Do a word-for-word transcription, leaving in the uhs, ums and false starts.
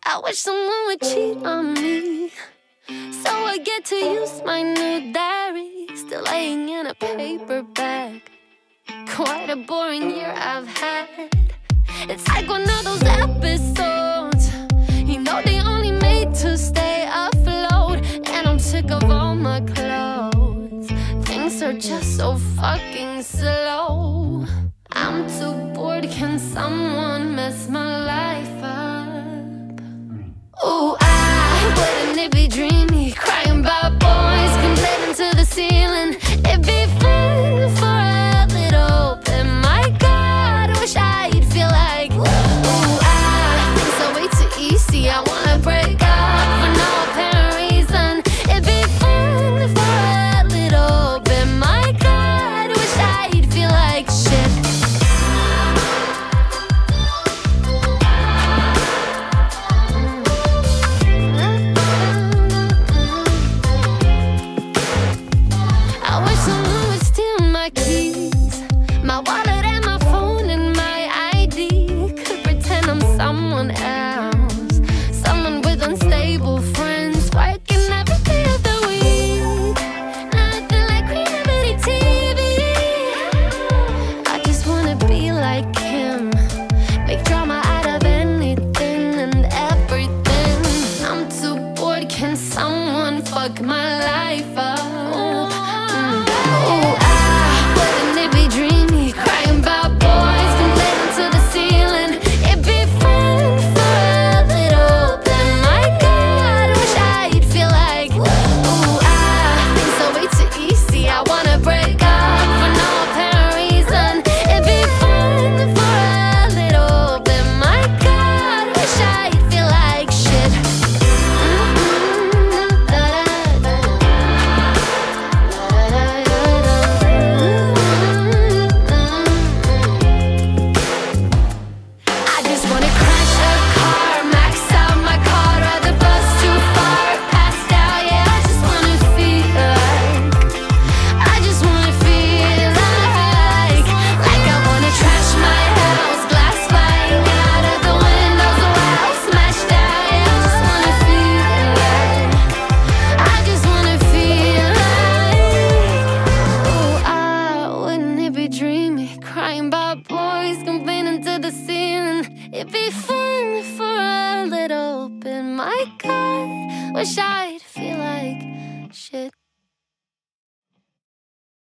I wish someone would cheat on me, so I get to use my new diary, still laying in a paper bag. Quite a boring year I've had. It's like one of those episodes, you know, they only made to stay afloat. And I'm sick of all my clothes, things are just so fucking slow. I'm too bored, can someone mess my life up? Ooh, I, wouldn't it be dreamy, crying about boys complaining to the ceiling. It'd be fun for a little bit, my God, I wish I'd feel like. Ooh, I, things are way too easy, I wanna break up for no apparent reason. It'd be fun for a little bit, my God, I wish I'd feel like shit. I wish someone would steal my keys, my wallet and my phone and my I D. Could pretend I'm someone else, someone with unstable friends, working every day of the week, nothing like reality T V. I just wanna be like him, make drama out of anything and everything. I'm too bored, can someone fuck my life up? Mm. Ooh, ah, wouldn't it be dreamy, crying about boys complaining to the ceiling. It'd be fun for a little bit, my God, I wish I'd feel like. Ooh, ah, things are way too easy, I wanna break up for no apparent reason. It'd be fun for a little bit, my God, I wish I'd feel like shit. Mm-hmm. Da-da-da. I just wanna crash a car, max out my car, ride the bus too far, passed out, yeah, I just wanna feel like, I just wanna feel like, like I wanna trash my house, glass flying out of the windows, wow, smashed out, yeah, I just wanna feel like, I just wanna feel like. Ooh, ah, wouldn't it be dreamy, crying about boys complaining to the ceiling. It'd be fun for a little bit, my God, wish I